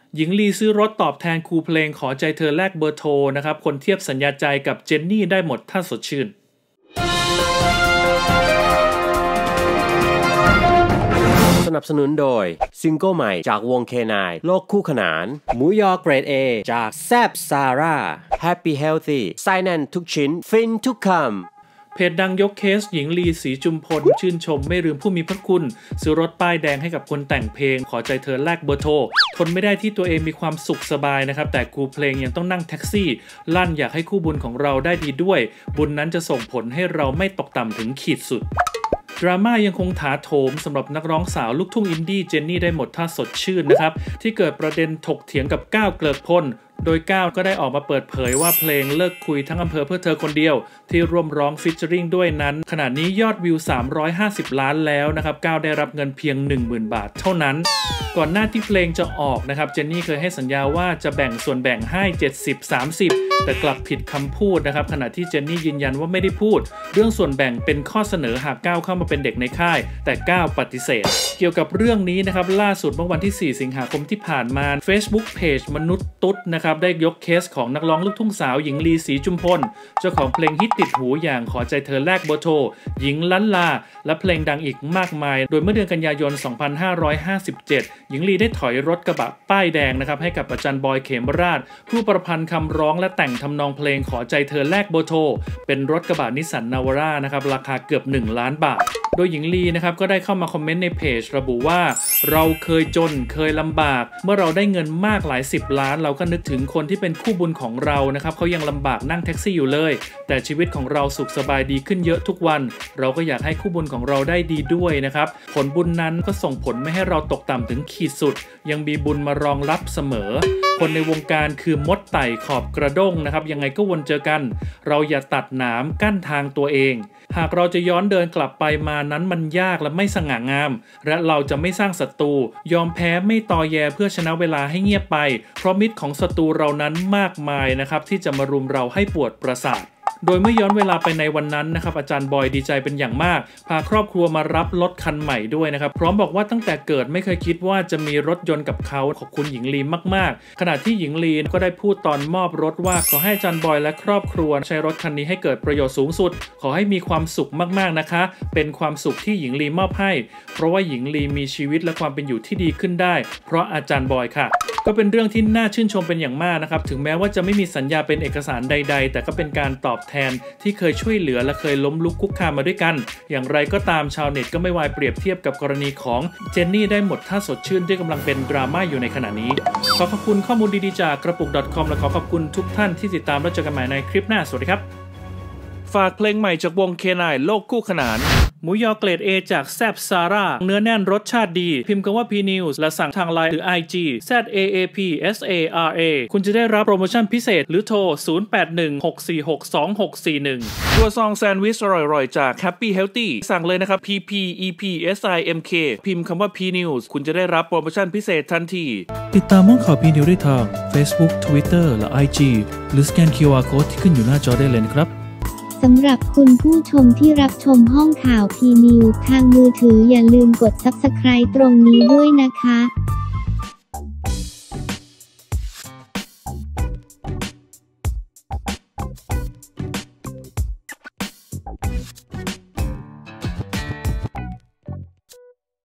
หญิงลีซื้อรถตอบแทนครูเพลงขอใจเธอแลกเบอร์โทรนะครับคนเทียบสัญญาใจกับเจนนี่ได้หมดถ้าสดชื่นสนับสนุนโดยซิงเกิลใหม่จากวง K9 โลกคู่ขนานหมูยอเกรด A จากแซบซาร่า Happy Healthy ไส้แน่นทุกชิ้นฟินทุกคำเพจดังยกเคสหญิงลีศรีจุมพลชื่นชมไม่ลืมผู้มีพระคุณซื้อรถป้ายแดงให้กับคนแต่งเพลงขอใจเธอแลกเบอร์โทรทนไม่ได้ที่ตัวเองมีความสุขสบายนะครับแต่ครูเพลงยังต้องนั่งแท็กซี่ลั่นอยากให้คู่บุญของเราได้ดีด้วยบุญนั้นจะส่งผลให้เราไม่ตกต่ำถึงขีดสุดดราม่ายังคงถาโถมสำหรับนักร้องสาวลูกทุ่งอินดี้เจนนี่ได้หมดถ้าสดชื่นนะครับที่เกิดประเด็นถกเถียงกับก้าวเกลิกพลโดยก้าวก็ได้ออกมาเปิดเผยว่าเพลงเลิกคุยทั้งอำเภอเพื่อเธอคนเดียวที่ร่วมร้องฟีเจอริ่งด้วยนั้นขณะนี้ยอดวิว350 ล้านแล้วนะครับก้าวได้รับเงินเพียง 10,000 บาทเท่านั้นก่อนหน้าที่เพลงจะออกนะครับเจนนี่เคยให้สัญญาว่าจะแบ่งส่วนแบ่งให้70-30แต่กลับผิดคำพูดนะครับขณะที่เจนนี่ยืนยันว่าไม่ได้พูดเรื่องส่วนแบ่งเป็นข้อเสนอหากก้าวเข้ามาเป็นเด็กในค่ายแต่ก้าวปฏิเสธเกี่ยวกับเรื่องนี้นะครับล่าสุดเมื่อวันที่4 สิงหาคมที่ผ่านมา Facebook Page มนุษย์ตุ๊ดนะครับได้ยกเคสของนักร้องลูกทุ่งสาวหญิงลีศรีจุมพลเจ้าของเพลงฮิตติดหูอย่างขอใจเธอแลกเบอร์โทรหญิงล้านลาและเพลงดังอีกมากมายโดยเมื่อเดือนกันยายน 2557 หญิงลีได้ถอยรถกระบะป้ายแดงนะครับให้กับอาจารย์บอยเขมราชผู้ประพันธ์คำร้องและแต่งทำนองเพลงขอใจเธอแลกเบอร์โทรเป็นรถกระบะนิสสันนาวาร่านะครับราคาเกือบ1 ล้านบาทโดยหญิงลีนะครับก็ได้เข้ามาคอมเมนต์ในเพจระบุว่าเราเคยจนเคยลำบากเมื่อเราได้เงินมากหลาย10 ล้านเราก็นึกถึงคนที่เป็นคู่บุญของเรานะครับเขายังลำบากนั่งแท็กซี่อยู่เลยแต่ชีวิตของเราสุขสบายดีขึ้นเยอะทุกวันเราก็อยากให้คู่บุญของเราได้ดีด้วยนะครับผลบุญนั้นก็ส่งผลไม่ให้เราตกต่ำถึงขีดสุดยังมีบุญมารองรับเสมอคนในวงการคือมดไต่ขอบกระด้งนะครับยังไงก็วนเจอกันเราอย่าตัดหนามกั้นทางตัวเองหากเราจะย้อนเดินกลับไปมานั้นมันยากและไม่สง่างามและเราจะไม่สร้างศัตรูยอมแพ้ไม่ตอแยเพื่อชนะเวลาให้เงียบไปเพราะมิตรของศัตรูเรานั้นมากมายนะครับที่จะมารุมเราให้ปวดประสาทโดยเมื่อย้อนเวลาไปในวันนั้นนะครับอาจารย์บอยดีใจเป็นอย่างมากพาครอบครัวมารับรถคันใหม่ด้วยนะครับพร้อมบอกว่าตั้งแต่เกิดไม่เคยคิดว่าจะมีรถยนต์กับเขาขอบคุณหญิงลีมากๆขณะที่หญิงลีก็ได้พูดตอนมอบรถว่าขอให้อาจารย์บอยและครอบครัวใช้รถคันนี้ให้เกิดประโยชน์สูงสุดขอให้มีความสุขมากๆนะคะเป็นความสุขที่หญิงลีมอบให้เพราะว่าหญิงลีมีชีวิตและความเป็นอยู่ที่ดีขึ้นได้เพราะอาจารย์บอยค่ะก็เป็นเรื่องที่น่าชื่นชมเป็นอย่างมากนะครับถึงแม้ว่าจะไม่มีสัญญาเป็นเอกสารใดๆแต่ก็เป็นการตอบแทนที่เคยช่วยเหลือและเคยล้มลุกคุกคามมาด้วยกันอย่างไรก็ตามชาวเน็ตก็ไม่วายเปรียบเทียบกับกรณีของเจนนี่ได้หมดท่าสดชื่นที่กำลังเป็นดราม่าอยู่ในขณะนี้ขอขอบคุณข้อมูลดีๆจากกระปุก .com และขอขอบคุณทุกท่านที่ติดตามและเจอกันใหม่ในคลิปหน้าสวัสดีครับฝากเพลงใหม่จากวง K9 โลกคู่ขนานหมูยอเกรด A จากแซบซาร่าเนื้อแน่นรสชาติดีพิมพ์คำว่า PNews และสั่งทาง LINE หรือ IG ZAAPSARA คุณจะได้รับโปรโมชั่นพิเศษหรือโทร 0816462641 ตัวซองแซนด์วิชอร่อยๆจาก Happy Healthy สั่งเลยนะครับ PPEPSIMK พิมพ์คำว่า PNews คุณจะได้รับโปรโมชั่นพิเศษทันทีติดตามห้องข่าว PNews ได้ทาง Facebook Twitter และ IG หรือสแกน QR Code ที่ขึ้นอยู่หน้าจอได้เลยนะครับสำหรับคุณผู้ชมที่รับชมห้องข่าว PNews ทางมือถืออย่าลืมกด Subscribe ตรงนี้ด้วยนะคะ